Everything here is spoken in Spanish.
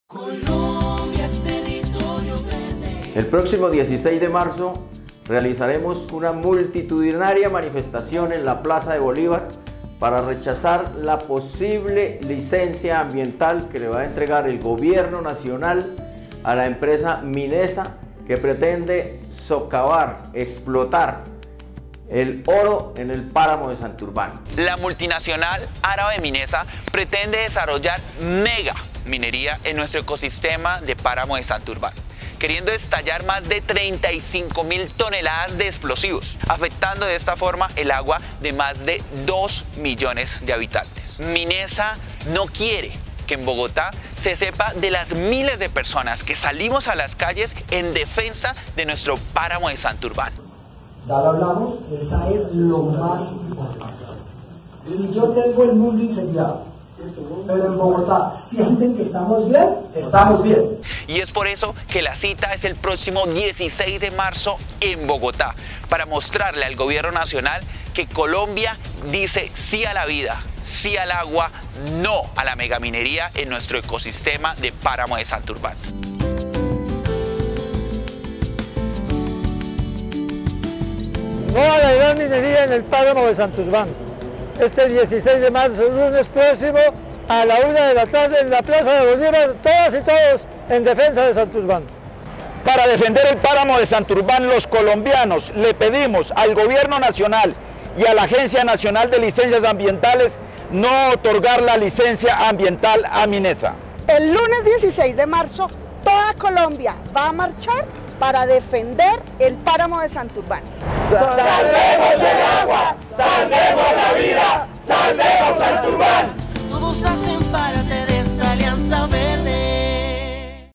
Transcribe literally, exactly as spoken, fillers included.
Colombia es territorio verde. El próximo dieciséis de marzo realizaremos una multitudinaria manifestación en la Plaza de Bolívar para rechazar la posible licencia ambiental que le va a entregar el gobierno nacional a la empresa Minesa, que pretende socavar, explotar el oro en el páramo de Santurbán. La multinacional árabe Minesa pretende desarrollar mega minería en nuestro ecosistema de páramo de Santurbán, queriendo estallar más de treinta y cinco mil toneladas de explosivos, afectando de esta forma el agua de más de dos millones de habitantes. Minesa no quiere que en Bogotá se sepa de las miles de personas que salimos a las calles en defensa de nuestro páramo de Santurbán. Ya lo hablamos, esa es lo más importante. Si yo tengo el mundo incendiado, pero en Bogotá sienten que estamos bien, estamos bien. Y es por eso que la cita es el próximo dieciséis de marzo en Bogotá, para mostrarle al gobierno nacional que Colombia dice sí a la vida, sí al agua, no a la megaminería en nuestro ecosistema de páramo de Santurbán. No a la gran minería en el páramo de Santurbán. Este dieciséis de marzo, lunes próximo, a la una de la tarde en la Plaza de Bolívar, todas y todos en defensa de Santurbán. Para defender el páramo de Santurbán, los colombianos le pedimos al Gobierno Nacional y a la Agencia Nacional de Licencias Ambientales no otorgar la licencia ambiental a Minesa. El lunes dieciséis de marzo, toda Colombia va a marchar para defender el páramo de Santurbán. ¡Salvemos el agua! ¡Salvemos la vida! ¡Salvemos Santurbán! Todos hacen parte de esta alianza verde.